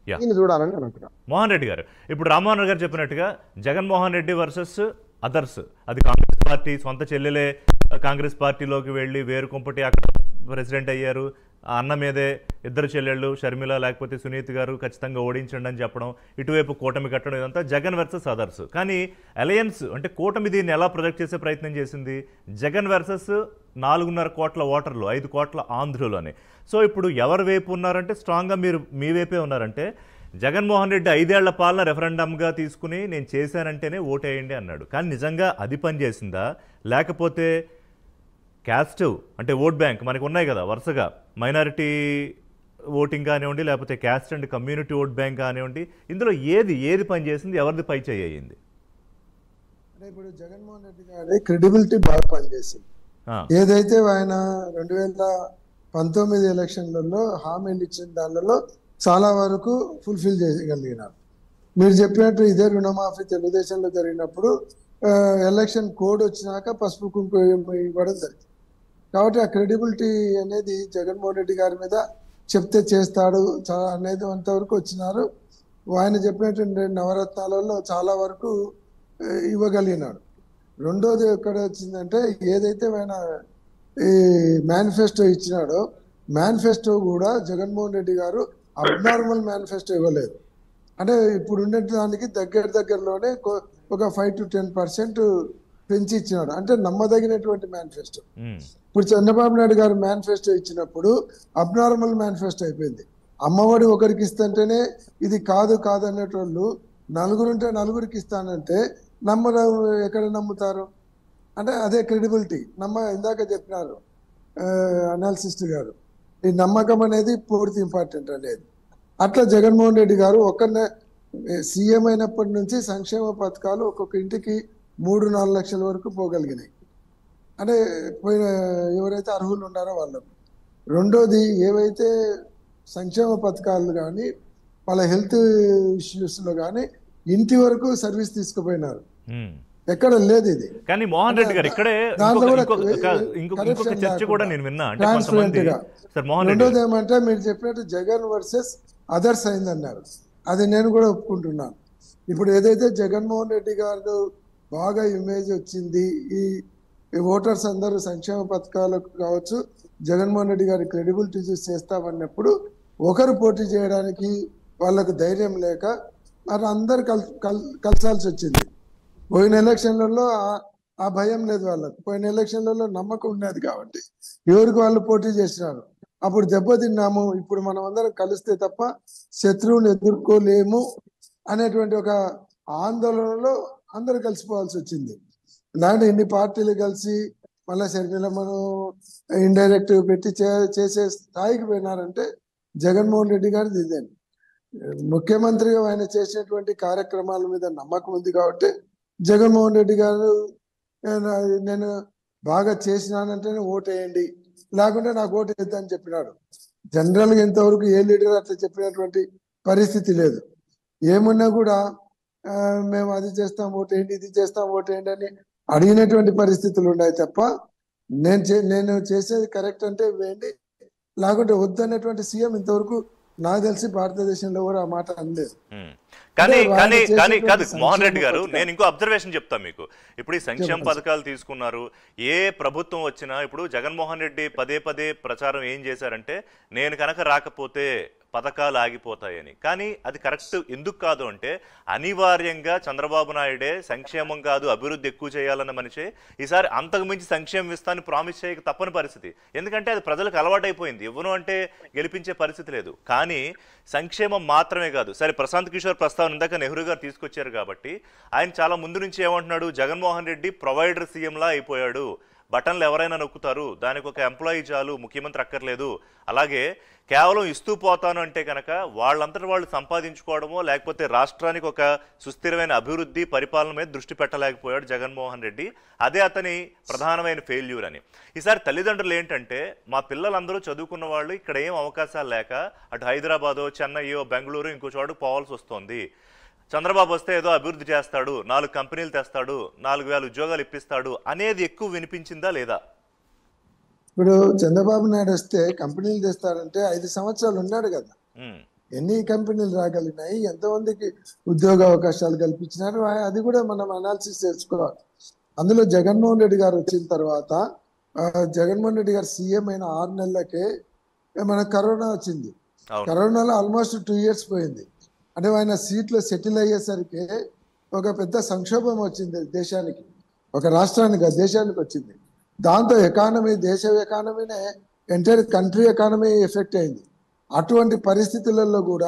దీన్ని చూడాలని నేను అంటున్నాను. మోహన్ రెడ్డి గారు, ఇప్పుడు రామ్మోహన్ గారు చెప్పినట్టుగా జగన్మోహన్ రెడ్డి వర్సెస్ అదర్స్, అది కాంగ్రెస్ పార్టీ సొంత చెల్లెలే కాంగ్రెస్ పార్టీలోకి వెళ్ళి వేరుకుంపటి అక్కడ ప్రెసిడెంట్ అయ్యారు, ఆ అన్న మీదే ఇద్దరు చెల్లెళ్ళు షర్మిల లేకపోతే సునీత్ గారు ఖచ్చితంగా ఓడించండి అని చెప్పడం, ఇటువైపు కూటమి కట్టడం, ఇదంతా జగన్ వర్సెస్ అదర్స్. కానీ అలయన్స్ అంటే కూటమి దీన్ని ఎలా ప్రొజెక్ట్ చేసే ప్రయత్నం చేసింది, జగన్ వర్సెస్ 4.5 కోట్ల ఓటర్లు, 5 కోట్ల ఆంధ్రులు అని. సో ఇప్పుడు ఎవరి వైపు ఉన్నారంటే స్ట్రాంగ్గా మీరు మీ వైపే ఉన్నారంటే, జగన్మోహన్ రెడ్డి 5 ఏళ్ల పాలన రెఫరెండంగా తీసుకుని నేను చేశానంటేనే ఓటేయండి అన్నాడు. కానీ నిజంగా అది పనిచేసిందా, లేకపోతే క్యాస్ట్ అంటే ఓట్ బ్యాంక్ మనకు ఉన్నాయి కదా వరుసగా, మైనారిటీ ఓటింగ్ కానివ్వండి, లేకపోతే caste and community vote bank కానివ్వండి, ఇందులో ఏది పనిచేసింది, ఎవరిది పై చేయి అయ్యింది? అంటే ఇప్పుడు జగన్మోహన్ రెడ్డి గారి క్రెడిబిలిటీ బాగా పనిచేసింది. ఏదైతే ఆయన 2019 ఎలక్షన్లలో హామీలు ఇచ్చిన దానిలో చాలా వరకు ఫుల్ఫిల్ చేయగలిగినారు. మీరు చెప్పినట్టు ఇదే రుణమాఫీ తెలుగుదేశంలో జరిగినప్పుడు ఎలక్షన్ కోడ్ వచ్చినాక పసుపు కుంకుమ ఇవ్వడం జరిగింది. కాబట్టి ఆ క్రెడిబిలిటీ అనేది జగన్మోహన్ రెడ్డి గారి మీద చెప్తే చేస్తాడు అనేది అంతవరకు వచ్చినారు. ఆయన చెప్పినటువంటి నవరత్నాలలో చాలా వరకు ఇవ్వగలిగినాడు. రెండోది ఎక్కడ వచ్చిందంటే, ఏదైతే ఆయన ఈ మేనిఫెస్టో ఇచ్చినాడో, మేనిఫెస్టో కూడా జగన్మోహన్ రెడ్డి గారు అబ్నార్మల్ మేనిఫెస్టో ఇవ్వలేదు. అంటే ఇప్పుడు ఉండే దానికి దగ్గరలోనే ఒక 5 to 10% పెంచి ఇచ్చినాడు. అంటే నమ్మదగినటువంటి మేనిఫెస్టో. ఇప్పుడు చంద్రబాబు నాయుడు గారు మేనిఫెస్టో ఇచ్చినప్పుడు అబ్నార్మల్ మేనిఫెస్టో అయిపోయింది. అమ్మఒడి ఒకరికి ఇస్తుంటేనే ఇది కాదు అనేటోళ్ళు, నలుగురుంటే నలుగురికి ఇస్తానంటే ఎక్కడ నమ్ముతారు? అంటే అదే క్రెడిబిలిటీ. ఇందాక చెప్పినారు అనాలిసిస్ట్ గారు, ఈ నమ్మకం అనేది పూర్తి ఇంపార్టెంట్ అనేది. అట్లా జగన్మోహన్ రెడ్డి గారు ఒక్కనే సీఎం అయినప్పటి నుంచి సంక్షేమ పథకాలు ఒక్కొక్క ఇంటికి 3-4 లక్షల వరకు పోగలిగినాయి. అంటే ఎవరైతే అర్హులు ఉన్నారో వాళ్ళకు. రెండోది, ఏవైతే సంక్షేమ పథకాలు కానీ వాళ్ళ హెల్త్ ఇష్యూస్లో కానీ ఇంటి వరకు సర్వీస్ తీసుకుపోయినారు. ఎక్కడ లేదు ఇది. కానీ మోహన్ రెడ్డి గారు ఇక్కడే ఇంకొక చర్చ కూడా నేను విన్నా. ట్రాన్స్పరెంట్ గా. రెండోది ఏమంటే, మీరు చెప్పినట్టు జగన్ వర్సెస్ అదర్స్ అయిందన్నారు. అది నేను కూడా ఒప్పుకుంటున్నాను. ఇప్పుడు ఏదైతే జగన్మోహన్ రెడ్డి గారు బాగా ఇమేజ్ వచ్చింది, ఈ ఓటర్స్ అందరూ సంక్షేమ పథకాలకు కావచ్చు, జగన్మోహన్ రెడ్డి గారి క్రెడిబిలిటీ చూసి చేస్తామన్నప్పుడు ఒకరు పోటీ చేయడానికి వాళ్ళకు ధైర్యం లేక మరి అందరు కలిసాల్సి వచ్చింది. పోయిన ఎలక్షన్లలో ఆ భయం లేదు వాళ్ళకు. పోయిన ఎలక్షన్లలో నమ్మకం ఉండేది కాబట్టి ఎవరికి వాళ్ళు పోటీ చేసినారు. అప్పుడు దెబ్బతిన్నాము. ఇప్పుడు మనం అందరం కలిస్తే తప్ప శత్రువుని ఎదుర్కోలేము అనేటువంటి ఒక ఆందోళనలో అందరూ కలిసిపోవాల్సి వచ్చింది. దాంట్లో ఇన్ని పార్టీలు కలిసి మళ్ళీ షర్మిలమ్మను ఇండైరెక్ట్ పెట్టి చేసే స్థాయికి పోయినారంటే జగన్మోహన్ రెడ్డి గారిది ఇదే. ముఖ్యమంత్రిగా ఆయన చేసినటువంటి కార్యక్రమాల మీద నమ్మకం ఉంది కాబట్టి జగన్మోహన్ రెడ్డి గారు నేను బాగా చేసినానంటేనే ఓటేయండి, లేకుంటే నాకు ఓటు వేద్దని చెప్పినాడు. జనరల్గా ఇంతవరకు ఏ లీడర్ అట్లా చెప్పినటువంటి పరిస్థితి లేదు. ఏమున్నా కూడా మేము అది చేస్తాం ఓటేయండి, ఇది చేస్తాం ఓటేయండి అని అడిగినటువంటి పరిస్థితులు ఉన్నాయి తప్ప నేను చేసేది కరెక్ట్ అంటే వేయండి, లేకుంటే వద్దు అనేటువంటి సీఎం ఇంతవరకు నాకు తెలిసి భారతదేశంలో కూడా ఆ మాట అనలేదు. కానీ కాదు మోహన్ రెడ్డి గారు, నేను ఇంకో అబ్జర్వేషన్ చెప్తాను మీకు. ఇప్పుడు ఈ సంక్షేమ పథకాలు తీసుకున్నారు, ఏ ప్రభుత్వం వచ్చినా ఇప్పుడు జగన్మోహన్ రెడ్డి పదే ప్రచారం ఏం చేశారంటే, నేను కనుక రాకపోతే పథకాలు ఆగిపోతాయని. కానీ అది కరెక్ట్ ఎందుకు కాదు అంటే, అనివార్యంగా చంద్రబాబు నాయుడే సంక్షేమం కాదు అభివృద్ధి ఎక్కువ చేయాలన్న మనిషి ఈసారి అంతకు మించి సంక్షేమం ఇస్తానని ప్రామిస్ చేయక తప్పని పరిస్థితి. ఎందుకంటే అది ప్రజలకు అలవాటైపోయింది. ఇవ్వను అంటే గెలిపించే పరిస్థితి లేదు. కానీ సంక్షేమం మాత్రమే కాదు. సరే, ప్రశాంత్ కిషోర్ ప్రస్తావన ఇందాక నెహ్రూ గారు తీసుకొచ్చారు కాబట్టి ఆయన చాలా ముందు నుంచి ఏమంటున్నాడు, జగన్మోహన్ రెడ్డి ప్రొవైడర్ సీఎంలా అయిపోయాడు, బటన్లు ఎవరైనా నొక్కుతారు, దానికి ఒక ఎంప్లాయీ చాలు, ముఖ్యమంత్రి అక్కర్లేదు. అలాగే కేవలం ఇస్తూ పోతాను అంటే కనుక వాళ్ళంతటి వాళ్ళు సంపాదించుకోవడమో లేకపోతే రాష్ట్రానికి ఒక సుస్థిరమైన అభివృద్ధి పరిపాలన మీద దృష్టి పెట్టలేకపోయాడు జగన్మోహన్ రెడ్డి. అదే అతని ప్రధానమైన ఫెయిల్యూర్ అని. ఈసారి తల్లిదండ్రులు ఏంటంటే, మా పిల్లలందరూ చదువుకున్న వాళ్ళు ఇక్కడ ఏం అవకాశాలు లేక అటు హైదరాబాదో చెన్నైయో బెంగళూరు ఇంకో చోటు పోవాల్సి వస్తుంది. చంద్రబాబు వస్తే ఏదో అభివృద్ధి చేస్తాడు, 4 కంపెనీలు తెస్తాడు, 4,000 ఉద్యోగాలు ఇప్పిస్తాడు అనేది ఎక్కువ వినిపించిందా లేదా? ఇప్పుడు చంద్రబాబు నాయుడు వస్తే కంపెనీలు తెస్తాడంటే 5 సంవత్సరాలు ఉన్నాడు కదా. ఎన్ని కంపెనీలు రాగలిగినాయి, ఎంతమందికి ఉద్యోగ అవకాశాలు కల్పించినారు, అది కూడా మనం అనాలిసిస్ చేసుకోవాలి. అందులో జగన్మోహన్ రెడ్డి గారు వచ్చిన తర్వాత జగన్మోహన్ రెడ్డి గారు సీఎం అయిన 6 నెలలకే మనకు కరోనా వచ్చింది. కరోనాలో ఆల్మోస్ట్ 2 years పోయింది. అంటే ఆయన సీట్లో సెటిల్ అయ్యేసరికి ఒక పెద్ద సంక్షోభం వచ్చింది దేశానికి, ఒక రాష్ట్రానికి, దేశానికి వచ్చింది. దాంతో ఎకానమీ, దేశ ఎకానమీనే, ఎంటైర్ కంట్రీ ఎకానమీ ఎఫెక్ట్ అయింది. అటువంటి పరిస్థితులలో కూడా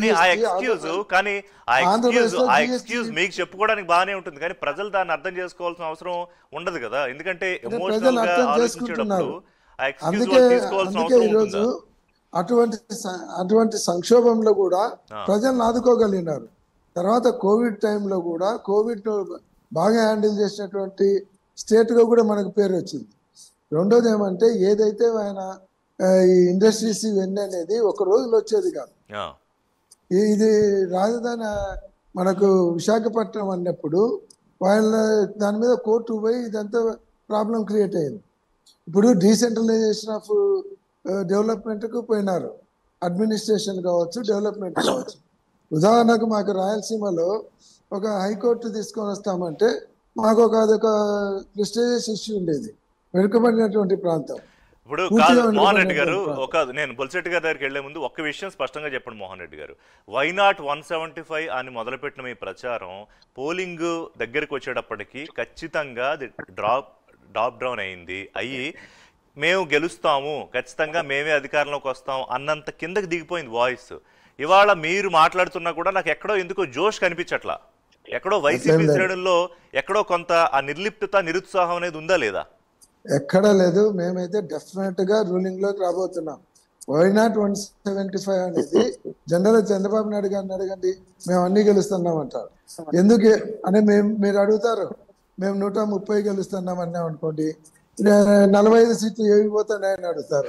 మీకు చెప్పుకోవడానికి బాగానే ఉంటుంది, కానీ ప్రజలు దాన్ని అర్థం చేసుకోవాల్సిన అవసరం ఉండదు కదా, ఎందుకంటే ప్రజలు అర్థం చేసుకుంటున్నారు. అందుకే ఈరోజు అటువంటి సంక్షోభంలో కూడా ప్రజలను ఆదుకోగలిగినారు. తర్వాత కోవిడ్ టైంలో కూడా కోవిడ్ బాగా హ్యాండిల్ చేసినటువంటి స్టేట్ గా కూడా మనకు పేరు వచ్చింది. రెండోది ఏమంటే, ఏదైతే ఆయన ఈ ఇండస్ట్రీస్ ఇవన్నీ అనేది ఒక రోజులో వచ్చేది కాదు. ఇది రాజధాని మనకు విశాఖపట్నం అన్నప్పుడు వాళ్ళ దాని మీద కోర్టు పోయి ఇదంతా ప్రాబ్లం క్రియేట్ అయింది. ఇప్పుడు డీసెంట్రలైజేషన్ ఆఫ్ డెవలప్మెంట్కు పోయినారు, అడ్మినిస్ట్రేషన్ కావచ్చు, డెవలప్మెంట్ కావచ్చు. ఉదాహరణకు మాకు రాయలసీమలో ఒక హైకోర్టు తీసుకొని వస్తామంటే మాకు అదొక ప్రెస్టీజియస్ ఇష్యూ ఉండేది, వెనుకబడినటువంటి ప్రాంతం. ఇప్పుడు కాదు మోహన్ రెడ్డి గారు, నేను బొల్సెట్టి గారి దగ్గరికి వెళ్లే ముందు ఒక్క విషయం స్పష్టంగా చెప్పండి మోహన్ రెడ్డి గారు. వై నాట్ 175 అని మొదలుపెట్టిన మీ ప్రచారం పోలింగ్ దగ్గరకు వచ్చేటప్పటికి ఖచ్చితంగా అది డ్రాప్ డౌన్ అయ్యి మేము గెలుస్తాము, ఖచ్చితంగా మేమే అధికారంలోకి వస్తాం అన్నంత కిందకి దిగిపోయింది వాయిస్. ఇవాళ మీరు మాట్లాడుతున్నా కూడా నాకు ఎక్కడో ఎందుకో జోష్ కనిపించట్లా, ఎక్కడో వైసీపీ శ్రేణుల్లో ఎక్కడో కొంత ఆ నిర్లిప్తత, నిరుత్సాహం అనేది ఉందా లేదా? ఎక్కడా లేదు. మేమైతే డెఫినెట్ గా రూలింగ్ లోకి రాబోతున్నాం. వై నాట్ 175 అనేది జనరల్ చంద్రబాబు నాయుడు గారిని అడగండి, మేము అన్ని గెలుస్తున్నాం అంటారు. ఎందుకు అని మీరు అడుగుతారు, మేము 130 గెలుస్తున్నాం అన్నాం అనుకోండి, 45 సీట్లు ఏవి పోతున్నాయని అడుగుతారు.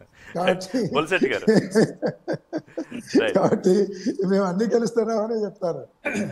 కాబట్టి మేము అన్ని గెలుస్తున్నామని చెప్తారు.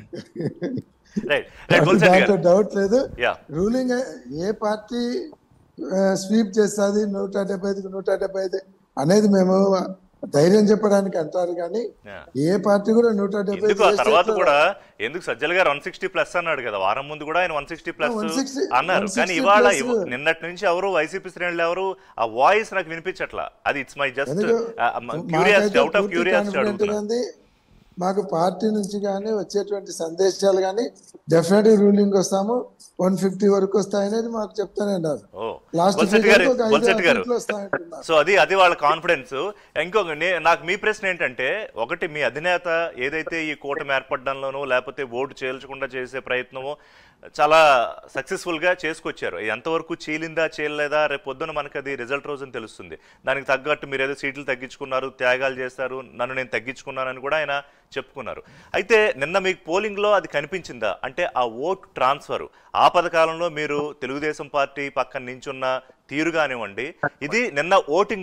దాంట్లో డౌట్ లేదు. రూలింగ్ ఏ పార్టీ స్వీప్ చేస్తుంది 175కి 175 అనేది మేము ధైర్యం చెప్పడానికి అంటారు, కానీ ఏ పార్టీ కూడా 175 తర్వాత కూడా ఎందుకు సజ్జల గారు 160+ అన్నాడు కదా, వారం ముందు కూడా ఆయన 160+ అన్నారు. కానీ ఇవాళ నిన్నటి నుంచి ఎవరు వైసీపీ శ్రేణులు ఎవరు ఆ వాయిస్ నాకు వినిపించట్లా. అది it's my just curiosity, out of curiosity అడుగుతున్నా. మాకు పార్టీ నుంచి కానీ వచ్చేటువంటి సందేశాలు కానీ డెఫినెట్ రూలింగ్ వస్తాము, 150 వరకు వస్తాయనేది మాకు చెప్తానే ఉన్నారు. సో అది వాళ్ళ కాన్ఫిడెన్స్. ఇంకొక నాకు మీ ప్రశ్న ఏంటంటే, ఒకటి మీ అధినేత ఏదైతే ఈ కూటమి ఏర్పడడంలోనూ లేకపోతే ఓటు చేల్చకుండా చేసే ప్రయత్నమో చాలా సక్సెస్ఫుల్ గా చేసుకొచ్చారు. ఎంతవరకు చీలిందా చేయలేదా రేపు పొద్దున మనకు అది రిజల్ట్ రోజున తెలుస్తుంది. దానికి తగ్గట్టు మీరు ఏదో సీట్లు తగ్గించుకున్నారు, త్యాగాలు చేస్తారు, నన్ను నేను తగ్గించుకున్నానని కూడా ఆయన చెప్పుకున్నారు. అయితే నిన్న మీకు పోలింగ్ లో అది కనిపించిందా? అంటే ఆ ఓటు ట్రాన్స్ఫర్ ఆపద కాలంలో మీరు తెలుగుదేశం పార్టీ పక్కన నించున్న తీరు కానివ్వండి, ఇది నిన్న ఓటింగ్